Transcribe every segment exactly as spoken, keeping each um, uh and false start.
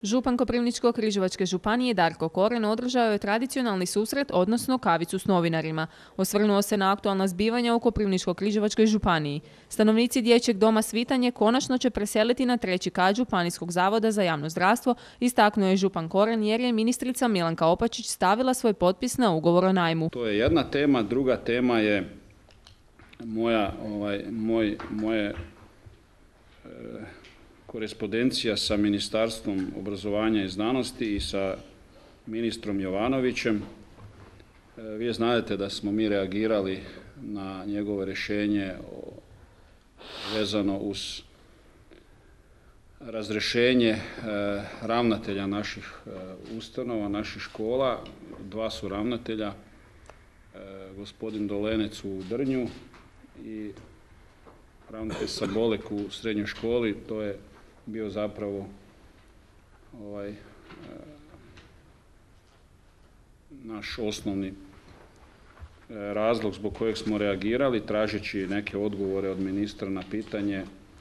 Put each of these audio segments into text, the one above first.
Župan Koprivničko-križevačke županije Darko Koren održao je tradicionalni susret, odnosno kavicu s novinarima. Osvrnuo se na aktualna zbivanja u Koprivničko-križevačkoj županiji. Stanovnici Dječjeg doma Svitanje konačno će preseliti na treći kat Županijskog zavoda za javno zdravstvo, istaknuo je župan Koren jer je ministrica Milanka Opačić stavila svoj potpis na ugovor o najmu. To je jedna tema, druga tema je moja, ovaj, moj, moje e, korespondencija sa Ministarstvom obrazovanja i znanosti i sa ministrom Jovanovićem. Vi znate da smo mi reagirali na njegovo rješenje vezano uz razrješenje ravnatelja naših ustanova, naših škola. Dva su ravnatelja, gospodin Dolenec u Drnju i ravnatelj Sabolek u srednjoj školi. To je bio zapravo ovaj, naš osnovni razlog zbog kojeg smo reagirali, tražeći neke odgovore od ministra na pitanje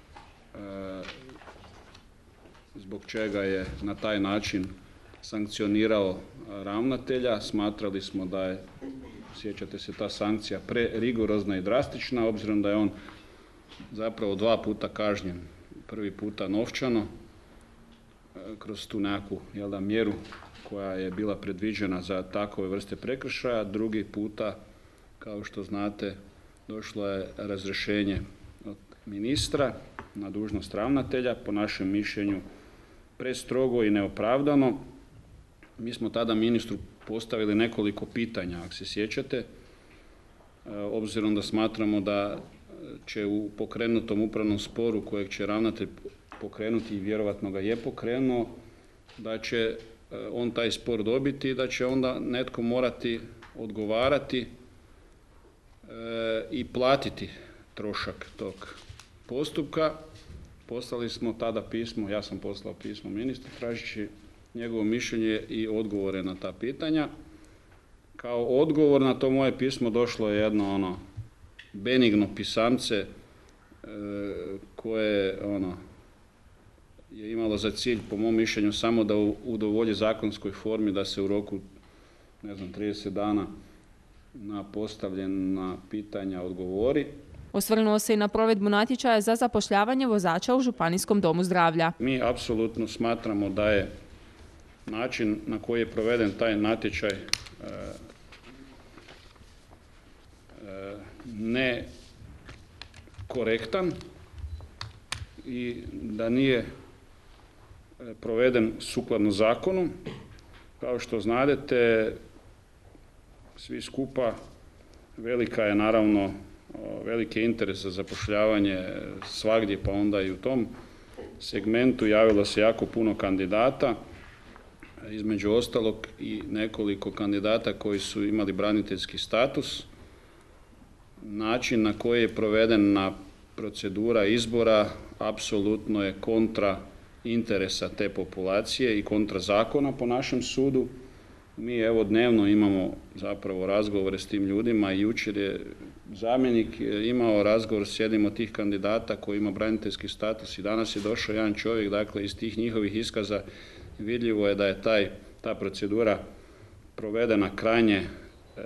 zbog čega je na taj način sankcionirao ravnatelja. Smatrali smo da je, sjećate se, ta sankcija prerigorozna i drastična, obzirom da je on zapravo dva puta kažnjen. Prvi puta novčano, kroz tu nekakvu jel da, mjeru koja je bila predviđena za takove vrste prekršaja. Drugi puta, kao što znate, došlo je razrješenje od ministra na dužnost ravnatelja, po našem mišljenju prestrogo i neopravdano. Mi smo tada ministru postavili nekoliko pitanja, ako se sjećate, obzirom da smatramo da će u pokrenutom upravnom sporu kojeg će ravnatelj pokrenuti i vjerovatno ga je pokrenuo, da će on taj spor dobiti i da će onda netko morati odgovarati e, i platiti trošak tog postupka. Poslali smo tada pismo, ja sam poslao pismo ministru tražeći njegovo mišljenje i odgovore na ta pitanja. Kao odgovor na to moje pismo došlo je jedno ono benigno pisamce e, koje ono, je imalo za cilj, po mom mišljenju, samo da udovolji zakonskoj formi da se u roku, ne znam, trideset dana na postavljena pitanja odgovori. Osvrnuo se i na provedbu natječaja za zapošljavanje vozača u Županijskom domu zdravlja. Mi apsolutno smatramo da je način na koji je proveden taj natječaj e, e, ne korektan i da nije proveden sukladno zakonu. Kao što znadete, svi skupa, velika je naravno, veliki interes za zapošljavanje svagdje, pa onda i u tom segmentu javilo se jako puno kandidata, između ostalog i nekoliko kandidata koji su imali braniteljski status. Način na koji je provedena procedura izbora apsolutno je kontra interesa te populacije i kontra zakona po našem sudu. Mi evo dnevno imamo zapravo razgovore s tim ljudima i jučer je zamjenik imao razgovor s jednim od tih kandidata koji ima braniteljski status i danas je došao jedan čovjek, dakle iz tih njihovih iskaza vidljivo je da je taj, ta procedura provedena krajnje, e,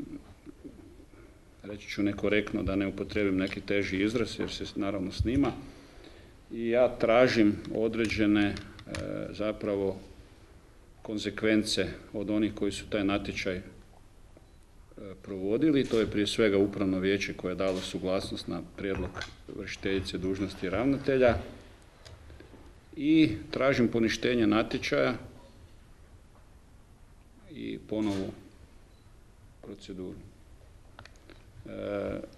reći ću nekorektno, da ne upotrijebim neki teži izraz jer se naravno snima. I ja tražim određene e, zapravo konsekvence od onih koji su taj natječaj e, provodili. To je prije svega upravno vijeće koje je dalo suglasnost na prijedlog vršiteljice dužnosti ravnatelja i tražim poništenje natječaja i ponovu proceduru. E,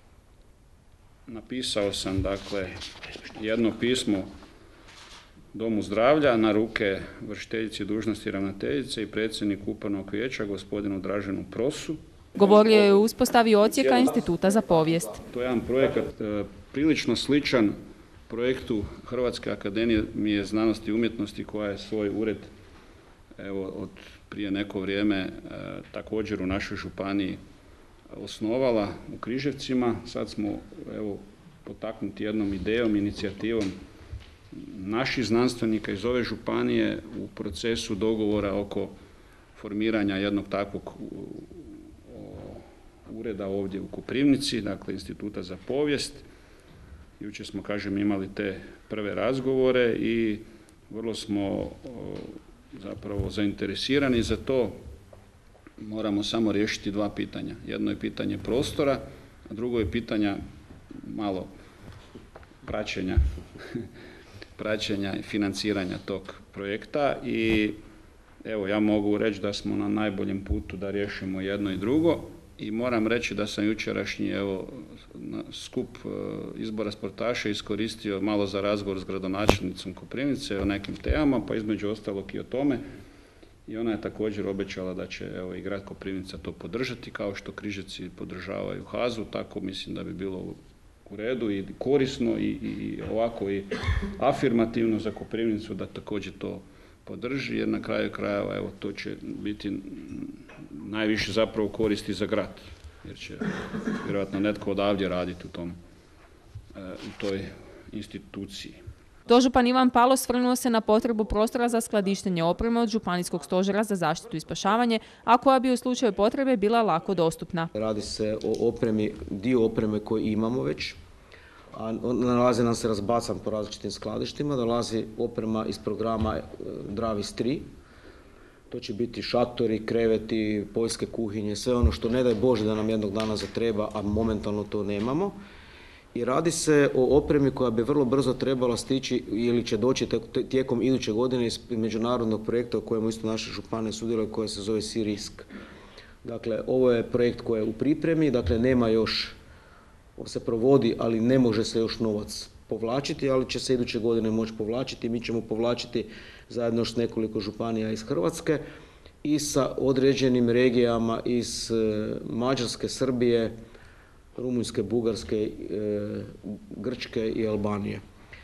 Napisao sam, dakle, jedno pismo Domu zdravlja na ruke vršiteljici dužnosti ravnateljice i predsjedniku upravnog vijeća, gospodinu Draženu Prosu. Govorio je o uspostavi odsjeka Instituta za povijest. To je jedan projekat e, prilično sličan projektu Hrvatske akademije znanosti i umjetnosti koja je svoj ured evo, od prije neko vrijeme e, također u našoj županiji osnovala u Križevcima. Sad smo evo, potaknuti jednom idejom, inicijativom naših znanstvenika iz ove županije u procesu dogovora oko formiranja jednog takvog ureda ovdje u Koprivnici, dakle Instituta za povijest. Jučer smo, kažem, imali te prve razgovore i vrlo smo zapravo zainteresirani za to. Moramo samo riješiti dva pitanja. Jedno je pitanje prostora, a drugo je pitanje malo praćenja, praćenja i financiranja tog projekta. I evo, ja mogu reći da smo na najboljem putu da riješimo jedno i drugo. I moram reći da sam jučerašnji evo, skup izbora sportaša iskoristio malo za razgovor s gradonačelnicom Koprivnice o nekim temama, pa između ostalog i o tome. I ona je također obećala da će evo, i grad Koprivnica to podržati, kao što Križevci podržavaju Hazu, tako mislim da bi bilo u redu i korisno i, i ovako i afirmativno za Koprivnicu da također to podrži, jer na kraju krajeva evo, to će biti najviše zapravo koristi za grad, jer će vjerojatno netko odavdje raditi u, tom, u toj instituciji. Dožupan Ivan Palo osvrnuo se na potrebu prostora za skladištenje opreme od Županijskog stožera za zaštitu i spašavanje, a koja bi u slučaju potrebe bila lako dostupna. Radi se o opremi, dio opreme koju imamo već, a nalazi nam se razbacan po različitim skladištima, dolazi oprema iz programa Dravis tri. To će biti šatori, kreveti, poljske kuhinje, sve ono što ne daj Bože da nam jednog dana zatreba, a momentalno to nemamo. I radi se o opremi koja bi vrlo brzo trebala stići ili će doći tijekom iduće godine iz međunarodnog projekta u kojemu isto naše županije sudjeluju, koja se zove Sea Risk. Dakle, ovo je projekt koji je u pripremi, dakle nema još, on se provodi, ali ne može se još novac povlačiti, ali će se iduće godine moći povlačiti. Mi ćemo povlačiti zajedno s nekoliko županija iz Hrvatske i sa određenim regijama iz Mađarske, Srbije, Rumunjske, Bugarske, Grčke i Albanije.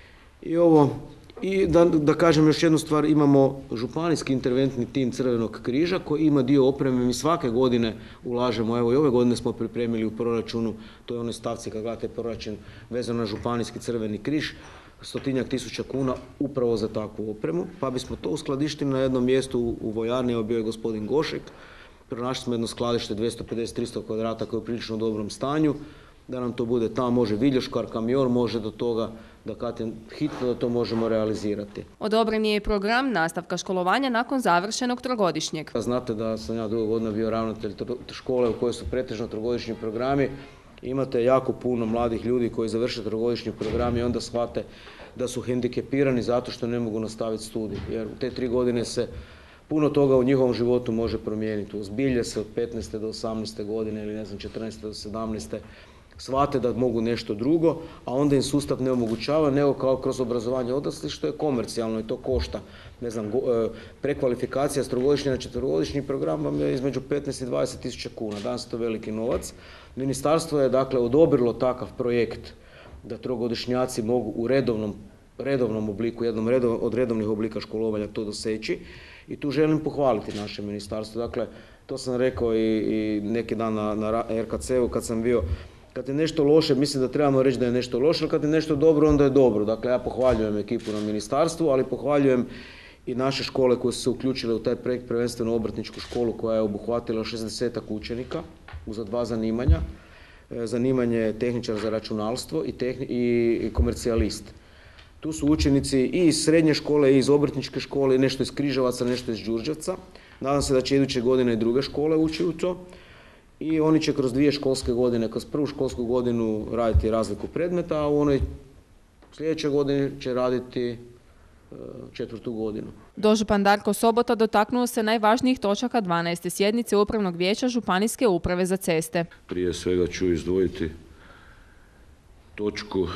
I ovo, i da, da kažem još jednu stvar, imamo županijski interventni tim Crvenog križa koji ima dio opreme, mi svake godine ulažemo, evo i ove godine smo pripremili u proračunu, to je onoj stavci kad gledate proračun vezano na županijski Crveni križ, stotinjak tisuća kuna upravo za takvu opremu, pa bismo to uskladištili na jednom mjestu u, u vojarni, evo bio je gospodin Gošek. Pronašli smo jedno skladište dvjesto pedeset do tristo kvadrata koje je u prilično dobrom stanju, da nam to bude tamo, može viljuškar, kamion, može do toga da kad je hitno da to možemo realizirati. Odobren je i program nastavka školovanja nakon završenog trogodišnjeg. Znate da sam ja dugo godina bio ravnatelj škole u kojoj su pretežno trogodišnji programi. Imate jako puno mladih ljudi koji završe trogodišnji program i onda shvate da su hendikepirani zato što ne mogu nastaviti studij. Jer u te tri godine se puno toga u njihovom životu može promijeniti. Uzbilje se od petnaeste do osamnaeste godine ili ne znam četrnaeste do sedamnaeste shvate da mogu nešto drugo, a onda im sustav ne omogućava nego kao kroz obrazovanje odraslih što je komercijalno i to košta. Ne znam, prekvalifikacija s trogodišnji na četverogodišnji program vam je između petnaest i dvadeset tisuća kuna. Danas je to veliki novac. Ministarstvo je dakle odobrilo takav projekt da trogodišnjaci mogu u redovnom, redovnom obliku, jednom redov, od redovnih oblika školovanja to doseći. I tu želim pohvaliti naše ministarstvo. Dakle, to sam rekao i, i neki dan na, na er ka ce u kad sam bio. Kad je nešto loše, mislim da trebamo reći da je nešto loše, ali kad je nešto dobro, onda je dobro. Dakle, ja pohvaljujem ekipu na ministarstvu, ali pohvaljujem i naše škole koje su se uključile u taj projekt, prvenstveno obrtničku školu koja je obuhvatila šezdesetak učenika za dva zanimanja. Zanimanje tehničar za računalstvo i, tehni, i komercijalist. Tu su učenici i iz srednje škole i iz obrtničke škole, nešto iz Križevaca, nešto iz Đurđevca. Nadam se da će iduće godine i druge škole ući u to. I oni će kroz dvije školske godine, kroz prvu školsku godinu raditi razliku predmeta, a u onoj sljedeće godine će raditi četvrtu godinu. Dožupan Darko Sobota dotaknuo se najvažnijih točaka dvanaeste sjednice Upravnog vijeća Županijske uprave za ceste. Prije svega ću izdvojiti točku,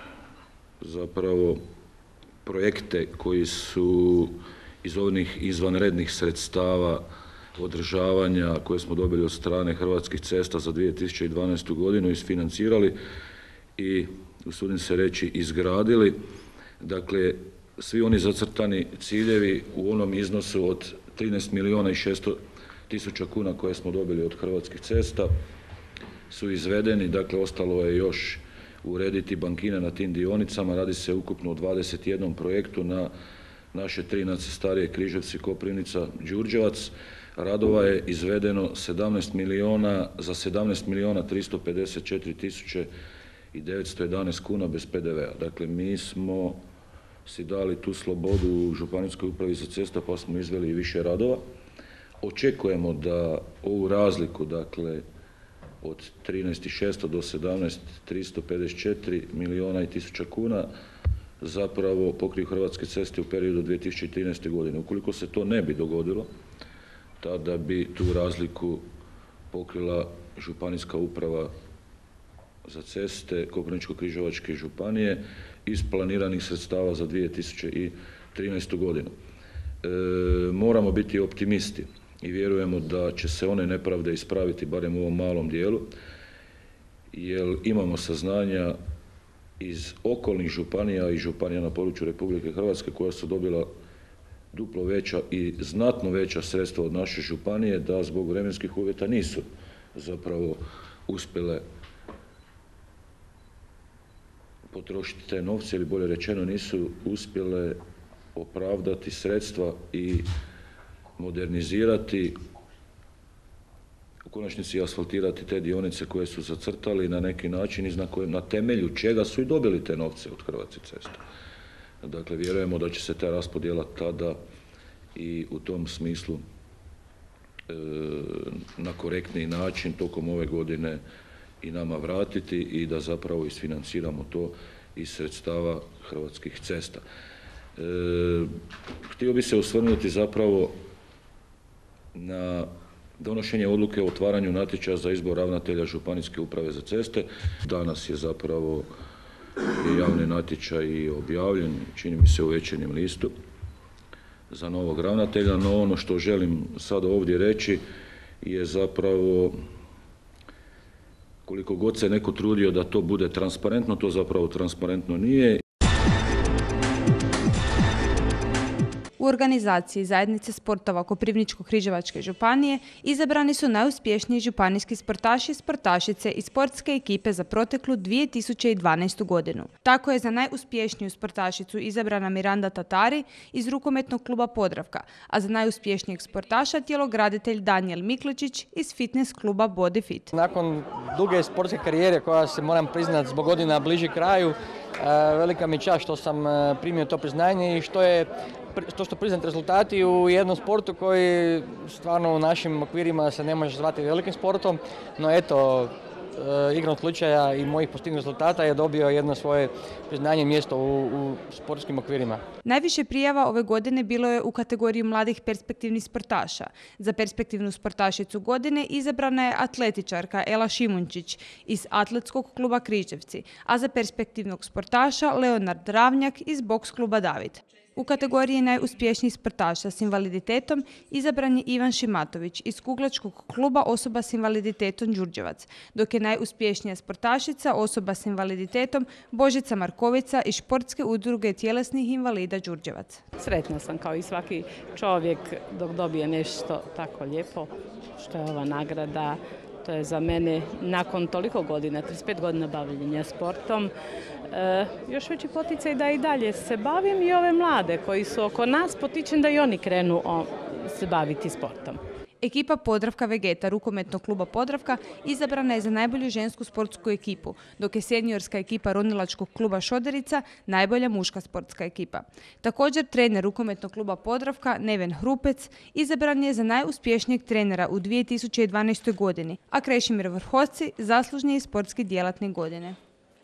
zapravo projekte koji su iz onih izvanrednih sredstava održavanja koje smo dobili od strane Hrvatskih cesta za dvije tisuće dvanaestu godinu isfinancirali i, usudim se reći, izgradili. Dakle, svi oni zacrtani ciljevi u onom iznosu od trinaest milijuna i šesto tisuća kuna koje smo dobili od Hrvatskih cesta su izvedeni, dakle ostalo je još urediti bankine na tim dionicama. Radi se ukupno o dvadeset jednom projektu na naše tri najstarije Križevci, Koprivnica, Đurđevac. Radova je izvedeno sedamnaest milijuna, za sedamnaest milijuna tristo pedeset četiri tisuće i devetsto jedanaest kuna bez P D V-a. Dakle, mi smo si dali tu slobodu u Županijskoj upravi za ceste pa smo izveli i više radova. Očekujemo da ovu razliku, dakle, od trinaest tisuća šesto do sedamnaest tisuća tristo pedeset četiri milijuna i tisuća kuna zapravo pokriju Hrvatske ceste u periodu dvije tisuće trinaeste. godine. Ukoliko se to ne bi dogodilo, tada bi tu razliku pokrila Županijska uprava za ceste Koprivničko-križevačke županije iz planiranih sredstava za dvije tisuće trinaestu. godinu. E, moramo biti optimisti i vjerujemo da će se one nepravde ispraviti barem u ovom malom dijelu, jer imamo saznanja iz okolnih županija i županija na području Republike Hrvatske koja su dobila duplo veća i znatno veća sredstva od naše županije, da zbog vremenskih uvjeta nisu zapravo uspjele potrošiti te novce, ili bolje rečeno nisu uspjele opravdati sredstva i modernizirati, u konačnici asfaltirati te dionice koje su zacrtali na neki način i na, koje, na temelju čega su i dobili te novce od Hrvatskih cesta. Dakle, vjerujemo da će se ta raspodjela tada i u tom smislu e, na korektniji način tokom ove godine i nama vratiti i da zapravo isfinanciramo to iz sredstava Hrvatskih cesta. E, htio bi se osvrnuti zapravo na donošenje odluke o otvaranju natječaja za izbor ravnatelja Županijske uprave za ceste. Danas je zapravo javni natječaj objavljen, čini mi se u Večernjem listu, za novog ravnatelja, no ono što želim sada ovdje reći je zapravo, koliko god se neko trudio da to bude transparentno, to zapravo transparentno nije. U organizaciji Zajednice sportova Koprivničko-križevačke županije izabrani su najuspješniji županijski sportaši i sportašice i sportske ekipe za proteklu dvije tisuće dvanaestu. godinu. Tako je za najuspješniju sportašicu izabrana Miranda Tatari iz rukometnog kluba Podravka, a za najuspješnijeg sportaša tjelograditelj Danijel Mikličić iz fitness kluba Body Fit. Nakon duge sportske karijere koja se, moram priznati, zbog godina bliži kraju, velika mi čast što sam primio to priznanje i što je to što priznat rezultati u jednom sportu koji stvarno u našim okvirima se ne može zvati velikim sportom, no eto, igrom slučaja i mojih postignutih rezultata je dobio jedno svoje priznanje i mjesto u, u sportskim okvirima. Najviše prijava ove godine bilo je u kategoriji mladih perspektivnih sportaša. Za perspektivnu sportašicu godine izabrana je atletičarka Ela Šimunčić iz Atletskog kluba Križevci, a za perspektivnog sportaša Leonard Ravnjak iz boks kluba David. U kategoriji najuspješnijih sportaša s invaliditetom izabran je Ivan Šimatović iz Kuglačkog kluba osoba s invaliditetom Đurđevac, dok je najuspješnija sportašica osoba s invaliditetom Božica Markovica iz Športske udruge tjelesnih invalida Đurđevac. Sretna sam kao i svaki čovjek dok dobije nešto tako lijepo što je ova nagrada. To je za mene nakon toliko godina, trideset pet godina bavljenja sportom, e, još veći poticaj da i dalje se bavim i ove mlade koji su oko nas, potičem da i oni krenu o, se baviti sportom. Ekipa Podravka Vegeta rukometnog kluba Podravka izabrana je za najbolju žensku sportsku ekipu, dok je seniorska ekipa ronilačkog kluba Šoderica najbolja muška sportska ekipa. Također trener rukometnog kluba Podravka Neven Hrupec izabran je za najuspješnijeg trenera u dvije tisuće dvanaestoj. godini, a Krešimir Vrhoci zaslužniji sportski djelatnik godine.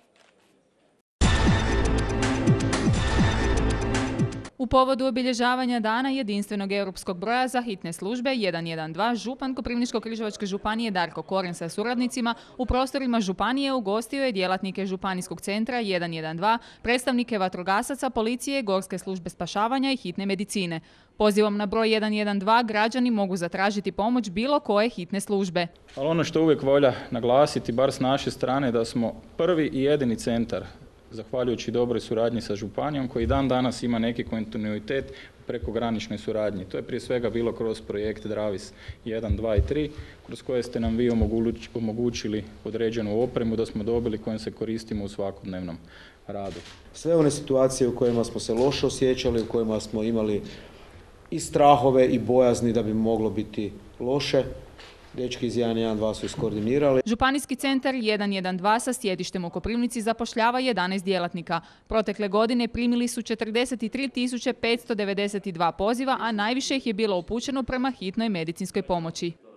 U povodu obilježavanja dana jedinstvenog europskog broja za hitne službe jedan jedan dva, župan Koprivničko-križevačke županije Darko Koren sa suradnicima u prostorima županije ugostio je djelatnike županijskog centra jedan jedan dva, predstavnike vatrogasaca, policije, gorske službe spašavanja i hitne medicine. Pozivom na broj jedan jedan dva građani mogu zatražiti pomoć bilo koje hitne službe. Ali ono što uvijek volja naglasiti, bar s naše strane, da smo prvi i jedini centar, zahvaljujući dobroj suradnji sa županijom, koji dan danas ima neki kontinuitet prekograničnoj suradnji. To je prije svega bilo kroz projekt Dravis jedan, dva i tri, kroz koje ste nam vi omogućili određenu opremu da smo dobili kojom se koristimo u svakodnevnom radu. Sve one situacije u kojima smo se loše osjećali, u kojima smo imali i strahove i bojazni da bi moglo biti loše, dečki iz jedan jedan dva su iskoordinirali. Županijski centar jedan jedan dva sa sjedištem u Koprivnici zapošljava jedanaest djelatnika. Protekle godine primili su četrdeset tri tisuće petsto devedeset dva poziva, a najviše ih je bilo upućeno prema hitnoj medicinskoj pomoći.